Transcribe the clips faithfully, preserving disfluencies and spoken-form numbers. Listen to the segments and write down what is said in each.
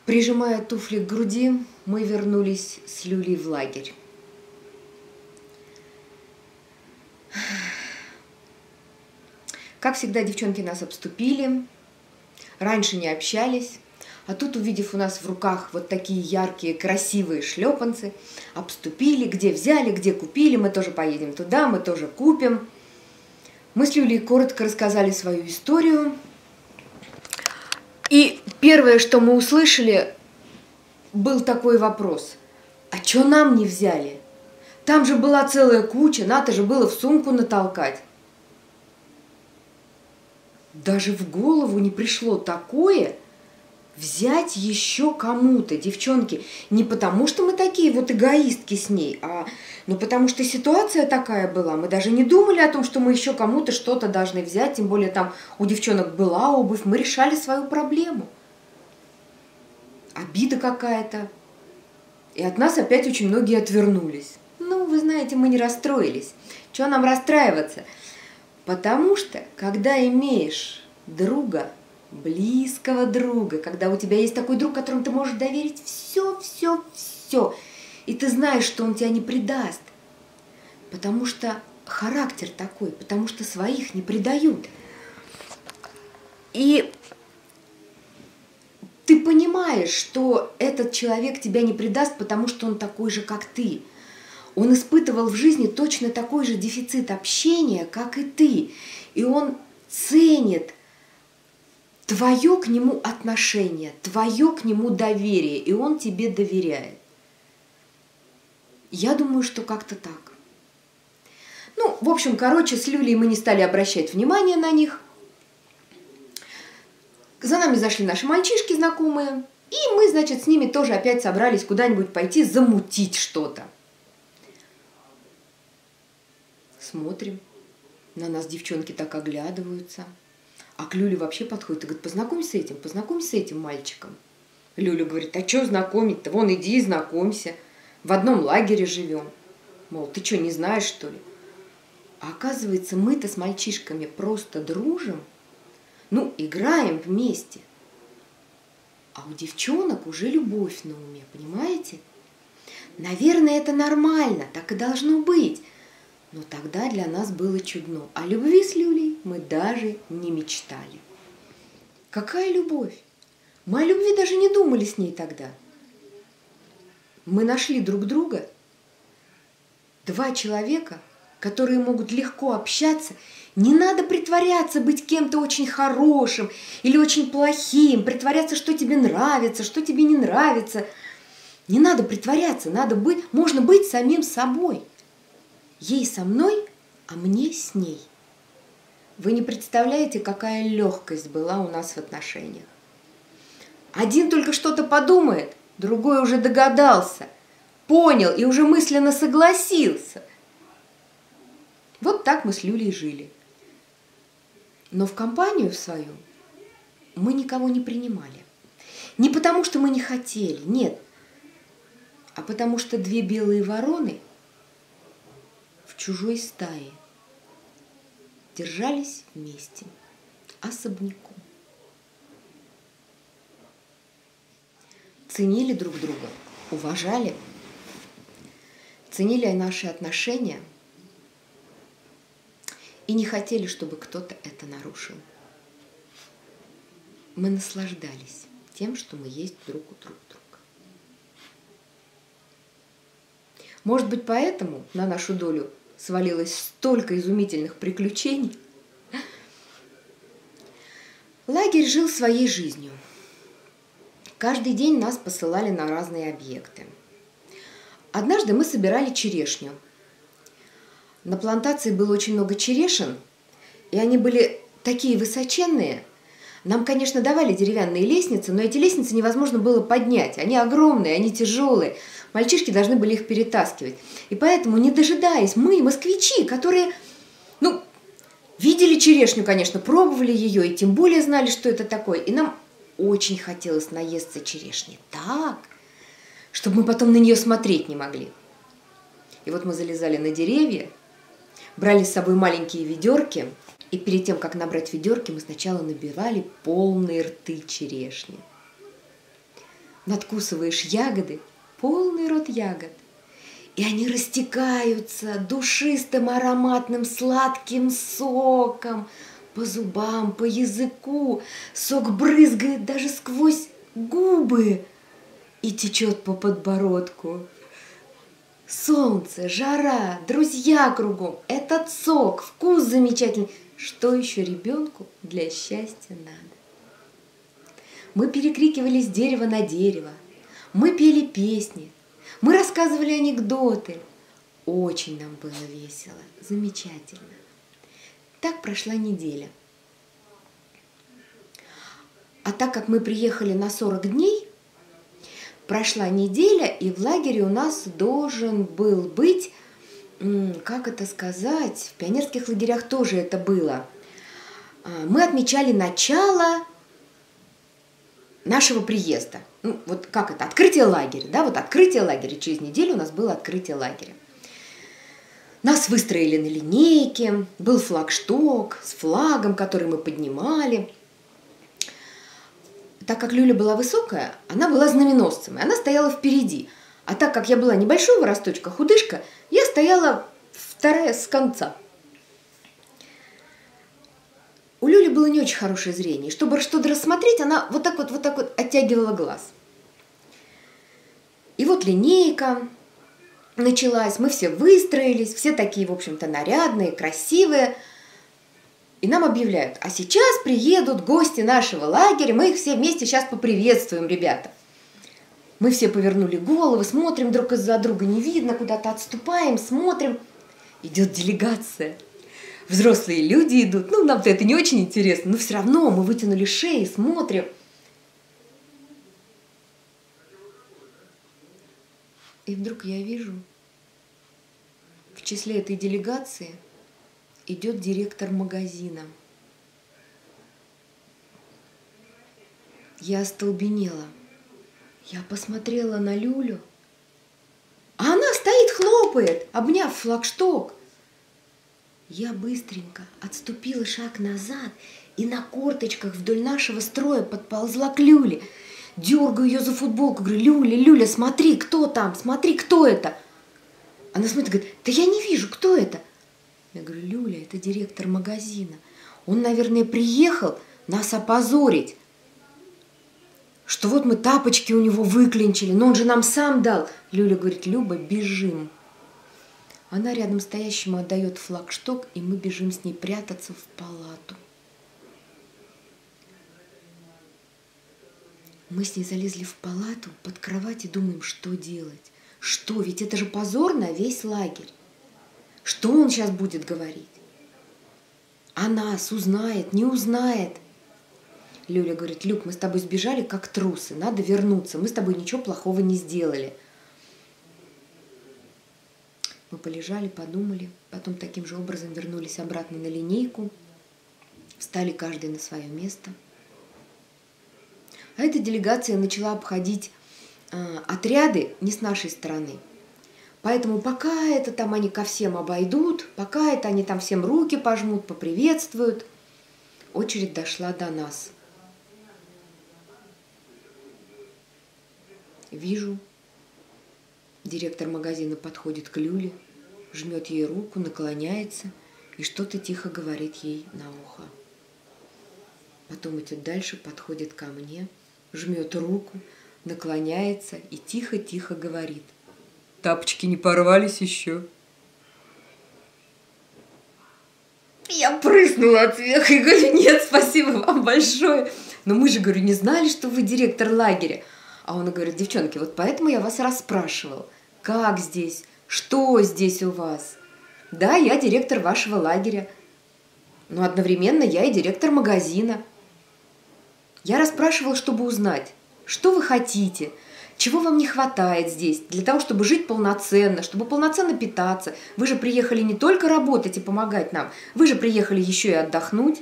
Прижимая туфли к груди, мы вернулись с Люлей в лагерь. Как всегда, девчонки нас обступили, раньше не общались, а тут, увидев у нас в руках вот такие яркие, красивые шлепанцы, обступили, где взяли, где купили, мы тоже поедем туда, мы тоже купим. Мы с Люлей коротко рассказали свою историю. И первое, что мы услышали, был такой вопрос: а чё нам не взяли? Там же была целая куча, надо же было в сумку натолкать. Даже в голову не пришло такое взять еще кому-то, девчонки. Не потому, что мы такие вот эгоистки с ней, а ну, потому что ситуация такая была. Мы даже не думали о том, что мы еще кому-то что-то должны взять. Тем более там у девчонок была обувь. Мы решали свою проблему. Обида какая-то. И от нас опять очень многие отвернулись. Ну, вы знаете, мы не расстроились. Чего нам расстраиваться? Потому что, когда имеешь друга, близкого друга, когда у тебя есть такой друг, которому ты можешь доверить все, все, все, и ты знаешь, что он тебя не предаст, потому что характер такой, потому что своих не предают. И ты понимаешь, что этот человек тебя не предаст, потому что он такой же, как ты. Он испытывал в жизни точно такой же дефицит общения, как и ты. И он ценит твое к нему отношение, твое к нему доверие, и он тебе доверяет. Я думаю, что как-то так. Ну, в общем, короче, с Люлей мы не стали обращать внимания на них. За нами зашли наши мальчишки знакомые, и мы, значит, с ними тоже опять собрались куда-нибудь пойти замутить что-то. Смотрим, на нас девчонки так оглядываются. А к Люле вообще подходит и говорит: познакомься с этим, познакомься с этим мальчиком. Люля говорит: а что знакомить-то? Вон, иди и знакомься. В одном лагере живем. Мол, ты что, не знаешь, что ли? А оказывается, мы-то с мальчишками просто дружим. Ну, играем вместе. А у девчонок уже любовь на уме, понимаете? Наверное, это нормально, так и должно быть. Но тогда для нас было чудно. О любви с Люлей мы даже не мечтали. Какая любовь? Мы о любви даже не думали с ней тогда. Мы нашли друг друга, два человека, которые могут легко общаться. Не надо притворяться быть кем-то очень хорошим или очень плохим, притворяться, что тебе нравится, что тебе не нравится. Не надо притворяться, надо быть, можно быть самим собой. Ей со мной, а мне с ней. Вы не представляете, какая легкость была у нас в отношениях. Один только что-то подумает, другой уже догадался, понял и уже мысленно согласился. Вот так мы с Люлей жили. Но в компанию свою мы никого не принимали. Не потому, что мы не хотели, нет, а потому что две белые вороны в чужой стае держались вместе, особняком. Ценили друг друга, уважали, ценили наши отношения и не хотели, чтобы кто-то это нарушил. Мы наслаждались тем, что мы есть друг у друг друга. Может быть, поэтому на нашу долю свалилось столько изумительных приключений. Лагерь жил своей жизнью. Каждый день нас посылали на разные объекты. Однажды мы собирали черешню. На плантации было очень много черешин, и они были такие высоченные. Нам, конечно, давали деревянные лестницы, но эти лестницы невозможно было поднять. Они огромные, они тяжелые. Мальчишки должны были их перетаскивать. И поэтому, не дожидаясь, мы, москвичи, которые, ну, видели черешню, конечно, пробовали ее, и тем более знали, что это такое. И нам очень хотелось наесться черешни так, чтобы мы потом на нее смотреть не могли. И вот мы залезали на деревья, брали с собой маленькие ведерки, и перед тем, как набрать ведерки, мы сначала набивали полные рты черешни. надкусываешь ягоды, полный рот ягод, и они растекаются душистым, ароматным, сладким соком по зубам, по языку. Сок брызгает даже сквозь губы и течет по подбородку. Солнце, жара, друзья кругом, этот сок, вкус замечательный. Что еще ребенку для счастья надо? Мы перекрикивали с дерева на дерево, мы пели песни, мы рассказывали анекдоты. Очень нам было весело, замечательно. Так прошла неделя. А так как мы приехали на сорок дней, прошла неделя, и в лагере у нас должен был быть, как это сказать, в пионерских лагерях тоже это было. Мы отмечали начало нашего приезда. Ну, вот как это, открытие лагеря, да, вот открытие лагеря, через неделю у нас было открытие лагеря. Нас выстроили на линейке, был флагшток с флагом, который мы поднимали. Так как Люля была высокая, она была знаменосцем, и она стояла впереди. А так как я была небольшого росточка, худышка, я стояла вторая с конца. У Люли было не очень хорошее зрение. Чтобы что-то рассмотреть, она вот так вот, вот так вот оттягивала глаз. И вот линейка началась, мы все выстроились, все такие, в общем-то, нарядные, красивые. И нам объявляют, а сейчас приедут гости нашего лагеря, мы их все вместе сейчас поприветствуем, ребята. Мы все повернули головы, смотрим друг из-за друга, не видно, куда-то отступаем, смотрим. Идет делегация. Взрослые люди идут, ну, нам-то это не очень интересно, но все равно мы вытянули шеи, смотрим. И вдруг я вижу, в числе этой делегации идет директор магазина. Я остолбенела. Я посмотрела на Люлю, а она стоит, хлопает, обняв флагшток. Я быстренько отступила шаг назад и на корточках вдоль нашего строя подползла к Люле. Дергаю ее за футболку, говорю, Люля, Люля, смотри, кто там, смотри, кто это. Она смотрит, говорит, да я не вижу, кто это. Я говорю, Люля, это директор магазина. Он, наверное, приехал нас опозорить, что вот мы тапочки у него выклинчили, но он же нам сам дал. Люля говорит, Люба, бежим. Она рядом стоящему отдает флагшток, и мы бежим с ней прятаться в палату. Мы с ней залезли в палату, под кровать и думаем, что делать. Что? Ведь это же позор на весь лагерь. Что он сейчас будет говорить? А нас узнает, не узнает. Люля говорит, Люк, мы с тобой сбежали как трусы, надо вернуться, мы с тобой ничего плохого не сделали. Мы полежали, подумали, потом таким же образом вернулись обратно на линейку, встали каждый на свое место. А эта делегация начала обходить э, отряды не с нашей стороны. Поэтому пока это там они ко всем обойдут, пока это они там всем руки пожмут, поприветствуют, очередь дошла до нас. Вижу, директор магазина подходит к Люле, жмет ей руку, наклоняется и что-то тихо говорит ей на ухо. Потом идет дальше, подходит ко мне, жмет руку, наклоняется и тихо-тихо говорит. Тапочки не порвались еще. Я прыснула от смеха и говорю, нет, спасибо вам большое. Но мы же, говорю, не знали, что вы директор лагеря. А он говорит, девчонки, вот поэтому я вас расспрашивал, как здесь, что здесь у вас. Да, я директор вашего лагеря, но одновременно я и директор магазина. Я расспрашивал, чтобы узнать, что вы хотите, чего вам не хватает здесь, для того, чтобы жить полноценно, чтобы полноценно питаться. Вы же приехали не только работать и помогать нам, вы же приехали еще и отдохнуть.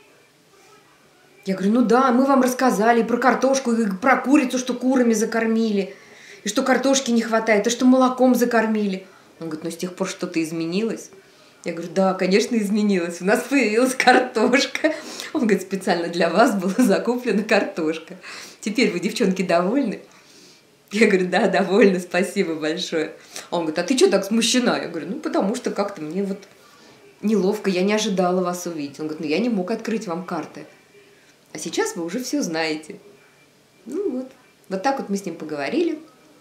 Я говорю, ну да, мы вам рассказали и про картошку, и про курицу, что курами закормили, и что картошки не хватает, и что молоком закормили. Он говорит, ну с тех пор что-то изменилось. Я говорю, да, конечно, изменилось. У нас появилась картошка. Он говорит, специально для вас была закуплена картошка. Теперь вы, девчонки, довольны? Я говорю, да, довольно, спасибо большое. Он говорит, а ты что так смущена? Я говорю, ну, потому что как-то мне вот неловко, я не ожидала вас увидеть. Он говорит, ну, я не мог открыть вам карты. А сейчас вы уже все знаете. Ну, вот. Вот так вот мы с ним поговорили.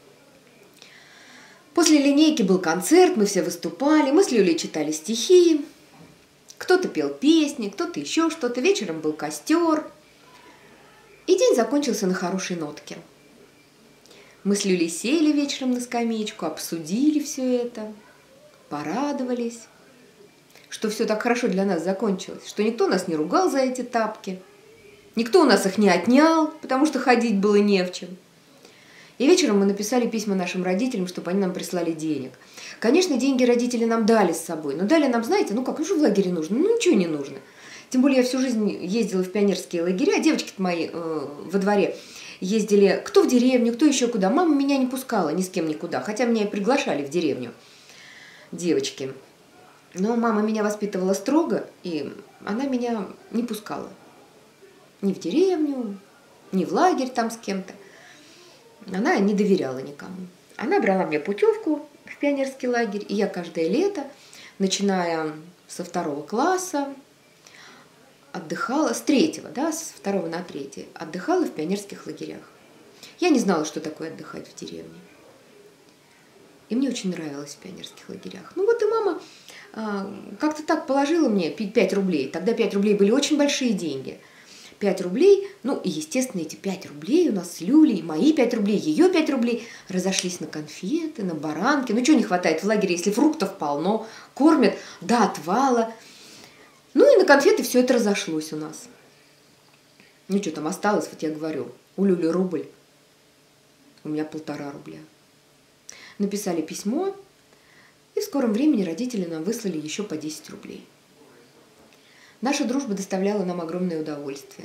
После линейки был концерт, мы все выступали, мы с Люлей читали стихи. Кто-то пел песни, кто-то еще что-то. Вечером был костер. И день закончился на хорошей нотке. Мы с Люлей сели вечером на скамеечку, обсудили все это, порадовались, что все так хорошо для нас закончилось, что никто нас не ругал за эти тапки, никто у нас их не отнял, потому что ходить было не в чем. И вечером мы написали письма нашим родителям, чтобы они нам прислали денег. Конечно, деньги родители нам дали с собой, но дали нам, знаете, ну как, ну что в лагере нужно? Ну ничего не нужно. Тем более я всю жизнь ездила в пионерские лагеря, девочки-то мои э, во дворе ездили кто в деревню, кто еще куда. Мама меня не пускала ни с кем никуда, хотя меня и приглашали в деревню девочки. Но мама меня воспитывала строго, и она меня не пускала. Ни в деревню, ни в лагерь там с кем-то. Она не доверяла никому. Она брала мне путевку в пионерский лагерь, и я каждое лето, начиная со второго класса, отдыхала, с третьего, да, с второго на третий, отдыхала в пионерских лагерях. Я не знала, что такое отдыхать в деревне. И мне очень нравилось в пионерских лагерях. Ну вот и мама а, как-то так положила мне пять рублей. Тогда пять рублей были очень большие деньги. пять рублей, ну и, естественно, эти пять рублей у нас с Люлей, мои пять рублей, ее пять рублей разошлись на конфеты, на баранки. Ну, чего не хватает в лагере, если фруктов полно, кормят до отвала. Ну и на конфеты все это разошлось у нас. Ну, что там осталось, вот я говорю, у Люли рубль, у меня полтора рубля. Написали письмо, и в скором времени родители нам выслали еще по десять рублей. Наша дружба доставляла нам огромное удовольствие.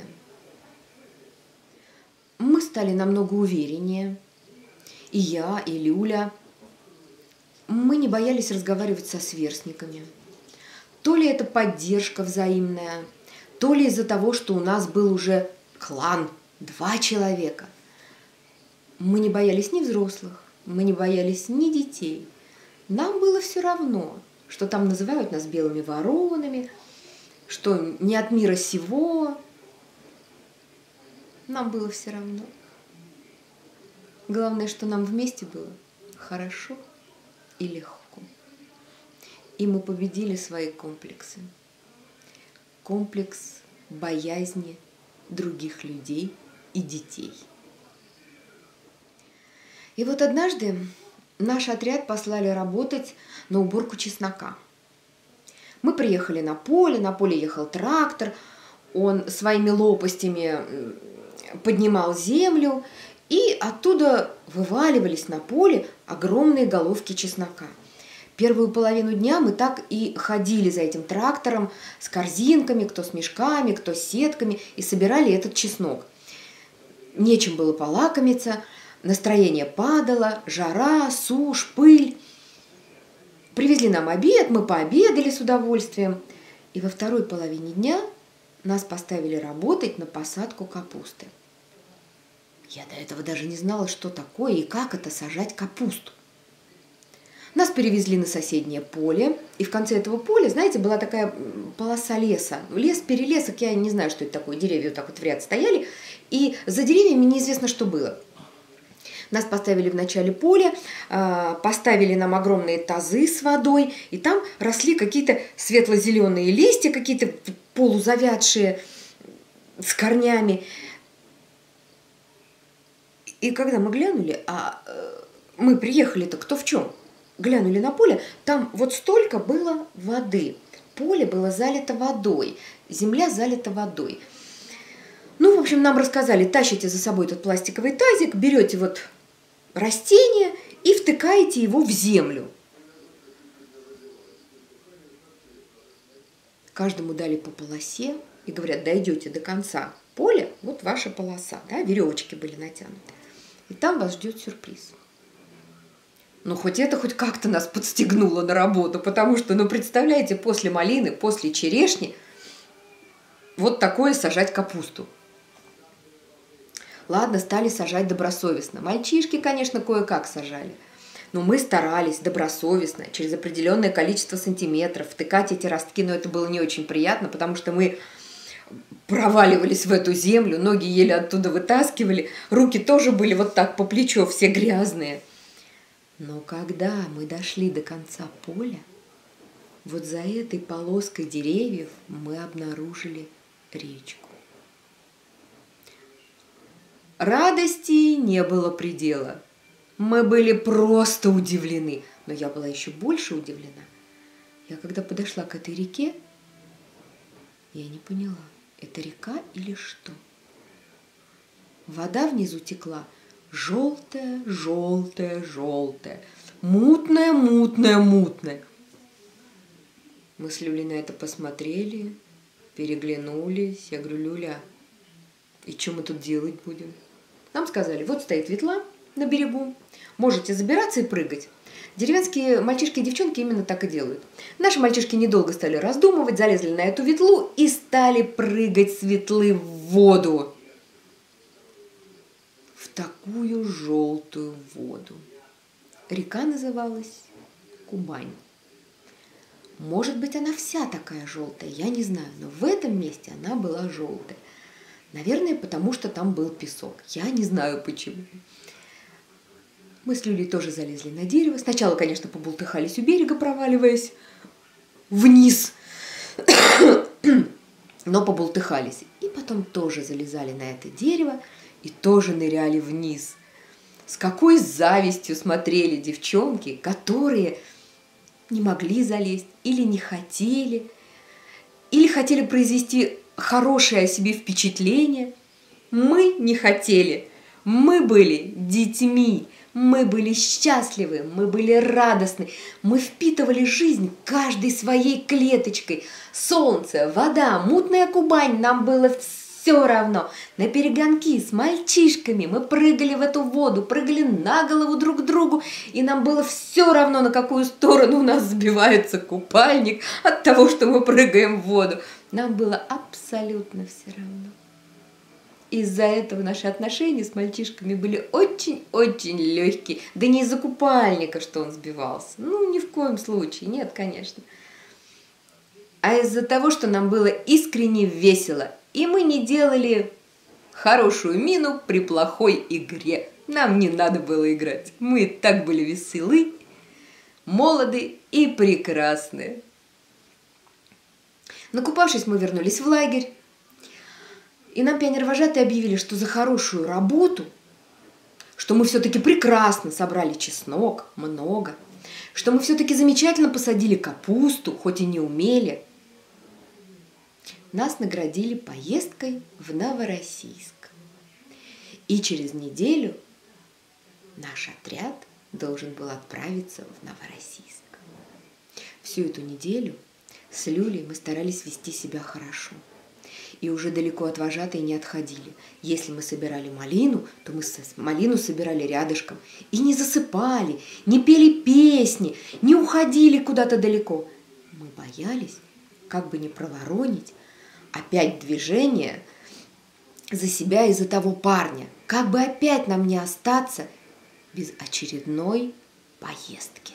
Мы стали намного увереннее. И я, и Люля. Мы не боялись разговаривать со сверстниками. То ли это поддержка взаимная, то ли из-за того, что у нас был уже клан, два человека. Мы не боялись ни взрослых, мы не боялись ни детей. Нам было все равно, что там называют нас белыми воронами, что не от мира сего. Нам было все равно. Главное, что нам вместе было хорошо и легко. И мы победили свои комплексы. Комплекс боязни других людей и детей. И вот однажды наш отряд послали работать на уборку чеснока. Мы приехали на поле, на поле ехал трактор, он своими лопастями поднимал землю, и оттуда вываливались на поле огромные головки чеснока. Первую половину дня мы так и ходили за этим трактором с корзинками, кто с мешками, кто с сетками, и собирали этот чеснок. Нечем было полакомиться, настроение падало, жара, сушь, пыль. Привезли нам обед, мы пообедали с удовольствием. И во второй половине дня нас поставили работать на посадку капусты. Я до этого даже не знала, что такое и как это сажать капусту. Нас перевезли на соседнее поле, и в конце этого поля, знаете, была такая полоса леса. Лес, перелесок, я не знаю, что это такое, деревья вот так вот в ряд стояли, и за деревьями неизвестно, что было. Нас поставили в начале поля, поставили нам огромные тазы с водой, и там росли какие-то светло-зеленые листья, какие-то полузавядшие с корнями. И когда мы глянули, а мы приехали-то кто в чем? Глянули на поле, там вот столько было воды. Поле было залито водой, земля залита водой. Ну, в общем, нам рассказали, тащите за собой этот пластиковый тазик, берете вот растение и втыкаете его в землю. Каждому дали по полосе и говорят, дойдете до конца поля, вот ваша полоса, да, веревочки были натянуты. И там вас ждет сюрприз. Ну, хоть это хоть как-то нас подстегнуло на работу, потому что, ну, представляете, после малины, после черешни вот такое сажать капусту. Ладно, стали сажать добросовестно. Мальчишки, конечно, кое-как сажали. Но мы старались добросовестно, через определенное количество сантиметров втыкать эти ростки, но это было не очень приятно, потому что мы проваливались в эту землю, ноги еле оттуда вытаскивали, руки тоже были вот так по плечо, все грязные. Но когда мы дошли до конца поля, вот за этой полоской деревьев мы обнаружили речку. Радости не было предела. Мы были просто удивлены, но я была еще больше удивлена. Я когда подошла к этой реке, я не поняла, это река или что. Вода внизу текла желтая, желтая, желтая, мутная, мутная, мутная. Мы с Люлей на это посмотрели, переглянулись. Я говорю: Люля, и что мы тут делать будем? Нам сказали: вот стоит ветла на берегу, можете забираться и прыгать. Деревенские мальчишки и девчонки именно так и делают. Наши мальчишки недолго стали раздумывать, залезли на эту ветлу и стали прыгать с ветлы в воду. В такую желтую воду. Река называлась Кубань. Может быть, она вся такая желтая, я не знаю, но в этом месте она была желтая. Наверное, потому что там был песок. Я не знаю почему. Мы с Люлей тоже залезли на дерево. Сначала, конечно, побултыхались у берега, проваливаясь вниз. Но побултыхались. И потом тоже залезали на это дерево и тоже ныряли вниз. С какой завистью смотрели девчонки, которые не могли залезть или не хотели, или хотели произвести хорошее о себе впечатление. Мы не хотели. Мы были детьми. Мы были счастливы, мы были радостны, мы впитывали жизнь каждой своей клеточкой. Солнце, вода, мутная Кубань, нам было все равно. На перегонки с мальчишками мы прыгали в эту воду, прыгали на голову друг к другу, и нам было все равно, на какую сторону у нас сбивается купальник от того, что мы прыгаем в воду. Нам было абсолютно все равно. Из-за этого наши отношения с мальчишками были очень-очень легкие. Да не из-за купальника, что он сбивался. Ну, ни в коем случае. Нет, конечно. А из-за того, что нам было искренне весело. И мы не делали хорошую мину при плохой игре. Нам не надо было играть. Мы и так были веселы, молоды и прекрасны. Накупавшись, мы вернулись в лагерь. И нам пионервожатые объявили, что за хорошую работу, что мы все-таки прекрасно собрали чеснок, много, что мы все-таки замечательно посадили капусту, хоть и не умели, нас наградили поездкой в Новороссийск. И через неделю наш отряд должен был отправиться в Новороссийск. Всю эту неделю с Люлей мы старались вести себя хорошо. И уже далеко от вожатой не отходили. Если мы собирали малину, то мы малину собирали рядышком. И не засыпали, не пели песни, не уходили куда-то далеко. Мы боялись, как бы не проворонить опять движение за себя и за того парня. Как бы опять нам не остаться без очередной поездки.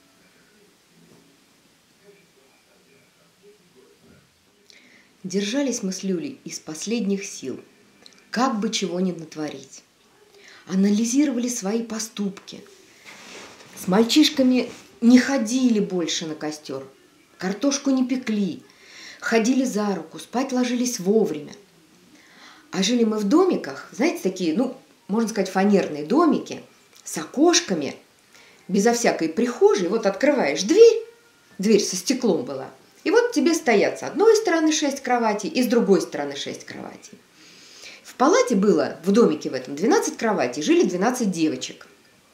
Держались мы с Люлей из последних сил, как бы чего ни натворить. Анализировали свои поступки. С мальчишками не ходили больше на костер, картошку не пекли, ходили за руку, спать ложились вовремя. А жили мы в домиках, знаете, такие, ну, можно сказать, фанерные домики с окошками, безо всякой прихожей. Вот открываешь дверь, дверь со стеклом была, и вот тебе стоят с одной стороны шесть кроватей и с другой стороны шесть кроватей. В палате было, в домике в этом, двенадцать кроватей, жили двенадцать девочек.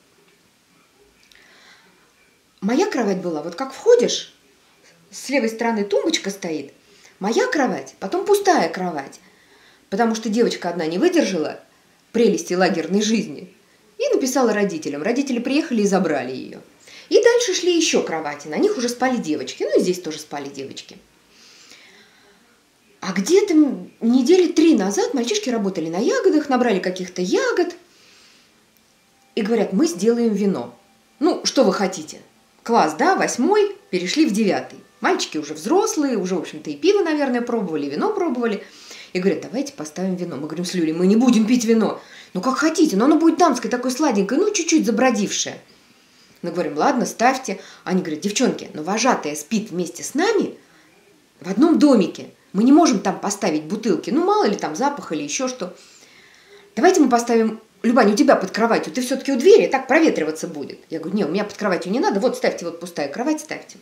Моя кровать была, вот как входишь, с левой стороны тумбочка стоит, моя кровать, потом пустая кровать, потому что девочка одна не выдержала прелести лагерной жизни и написала родителям. Родители приехали и забрали ее. И дальше шли еще кровати, на них уже спали девочки. Ну и здесь тоже спали девочки. А где-то недели три назад мальчишки работали на ягодах, набрали каких-то ягод и говорят, мы сделаем вино. Ну, что вы хотите? Класс, да, восьмой, перешли в девятый. Мальчики уже взрослые, уже, в общем-то, и пиво, наверное, пробовали, и вино пробовали. И говорят, давайте поставим вино. Мы говорим с Люлей, мы не будем пить вино. Ну, как хотите, но оно будет дамское, такое сладенькое, ну, чуть-чуть забродившее. Мы говорим, ладно, ставьте. Они говорят, девчонки, но вожатая спит вместе с нами в одном домике. Мы не можем там поставить бутылки. Ну, мало ли там запах или еще что. Давайте мы поставим... Любань, у тебя под кроватью. Ты все-таки у двери, так проветриваться будет. Я говорю, не, у меня под кроватью не надо. Вот ставьте, вот пустая кровать, ставьте.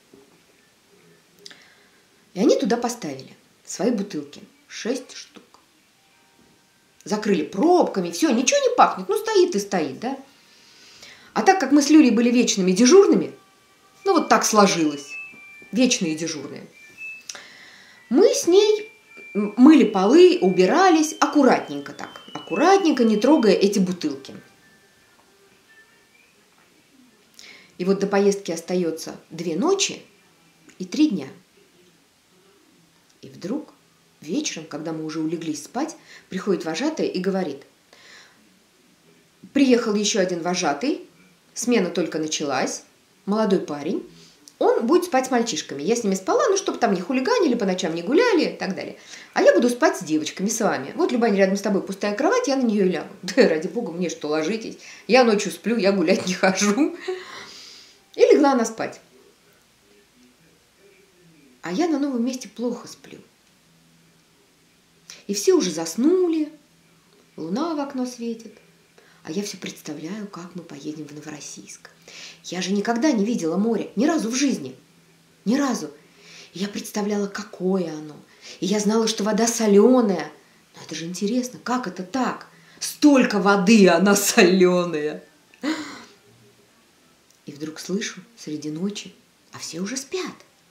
И они туда поставили свои бутылки. Шесть штук. Закрыли пробками, все, ничего не пахнет. Ну, стоит и стоит, да? А так как мы с Люлей были вечными дежурными, ну, вот так сложилось. Вечные дежурные. Мы с ней мыли полы, убирались аккуратненько так. Аккуратненько, не трогая эти бутылки. И вот до поездки остается две ночи и три дня. И вдруг вечером, когда мы уже улеглись спать, приходит вожатая и говорит, приехал еще один вожатый, смена только началась, молодой парень, он будет спать с мальчишками. Я с ними спала, ну, чтобы там не хулиганили, по ночам не гуляли и так далее. А я буду спать с девочками, с вами. Вот, Любань, рядом с тобой пустая кровать, я на нее и лягу. Да, ради бога, мне что, ложитесь? Я ночью сплю, я гулять не хожу. И легла она спать. А я на новом месте плохо сплю. И все уже заснули, луна в окно светит. А я все представляю, как мы поедем в Новороссийск. Я же никогда не видела море, ни разу в жизни. Ни разу. И я представляла, какое оно. И я знала, что вода соленая. Но это же интересно, как это так? Столько воды, она соленая. И вдруг слышу среди ночи, а все уже спят.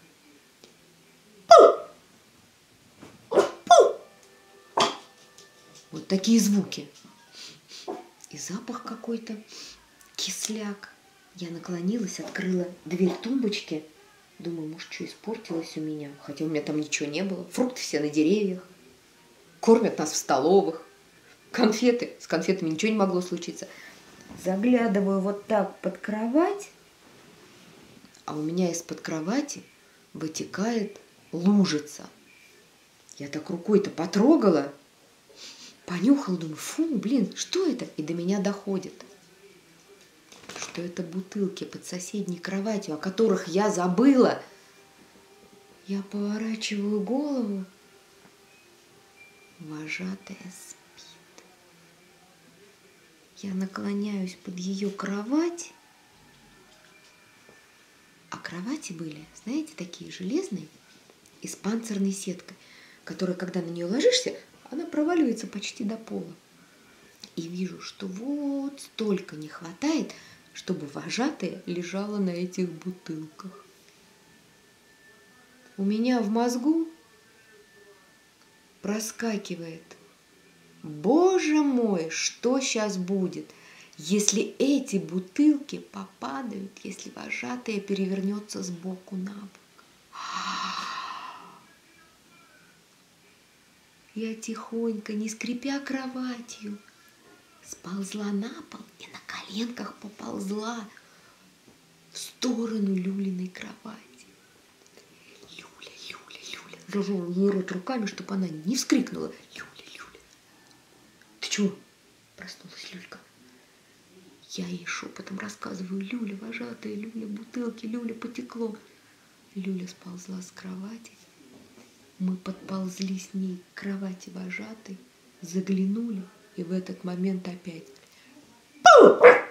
Вот такие звуки. И запах какой-то, кисляк. Я наклонилась, открыла дверь тумбочки. Думаю, может, что испортилось у меня. Хотя у меня там ничего не было. Фрукты все на деревьях. Кормят нас в столовых. Конфеты. С конфетами ничего не могло случиться. Заглядываю вот так под кровать. А у меня из-под кровати вытекает лужица. Я так рукой-то потрогала. Понюхала, думаю, фу, блин, что это? И до меня доходит, что это бутылки под соседней кроватью, о которых я забыла. Я поворачиваю голову. Вожатая спит. Я наклоняюсь под ее кровать. А кровати были, знаете, такие железные и с панцирной сеткой, которая, когда на нее ложишься, она проваливается почти до пола. И вижу, что вот столько не хватает, чтобы вожатая лежала на этих бутылках. У меня в мозгу проскакивает: Боже мой, что сейчас будет, если эти бутылки попадают, если вожатая перевернется сбоку на бок? Я тихонько, не скрипя кроватью, сползла на пол и на коленках поползла в сторону Люлиной кровати. Люля, Люля, Люля. Зажала ей рот руками, чтобы она не вскрикнула. Люля, Люля. Ты чего? Проснулась Люлька. Я ей шепотом рассказываю: Люля, вожатая, Люля, бутылки, Люля, потекло. Люля сползла с кровати. Мы подползли с ней к кровати вожатой, заглянули, и в этот момент опять... Пу!